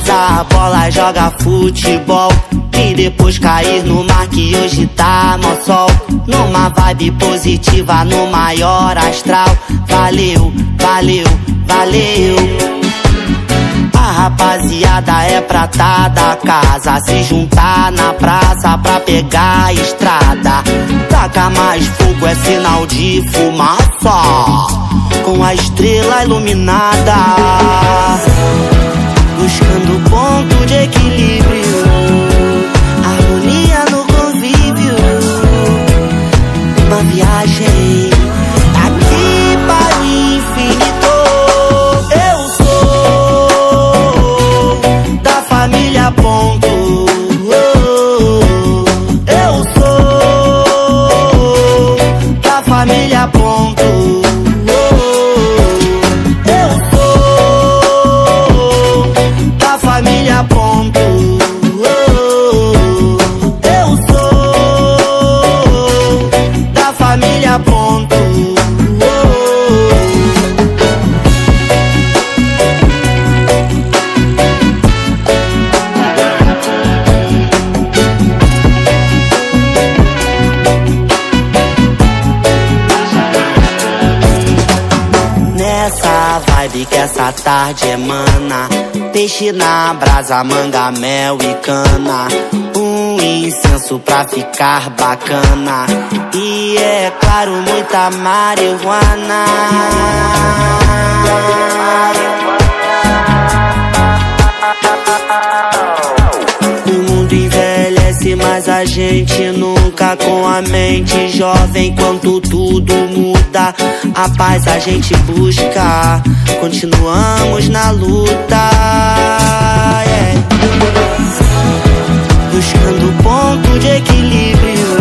Faz a bola, joga futebol e depois cair no mar que hoje tá mó sol. Numa vibe positiva, no maior astral. Valeu, valeu, valeu. A rapaziada é pra tá da casa, se juntar na praça pra pegar a estrada. Taca mais fogo, é sinal de fumaça, com a estrela iluminada, buscando ponto de equilíbrio, harmonia no convívio. Uma viagem daqui para o infinito. Eu sou da família Ponto. Eu sou da família Ponto. Eu sou da família Ponto. Eu sou da família Ponto. Nessa vibe que essa tarde emana, peixe na brasa, manga, mel e cana, um incenso pra ficar bacana, e é claro, muita marihuana. O mundo envelhece, mas a gente nunca, com a mente jovem. Enquanto tudo muda, a paz a gente busca, continuamos na luta, yeah. Buscando ponto de equilíbrio,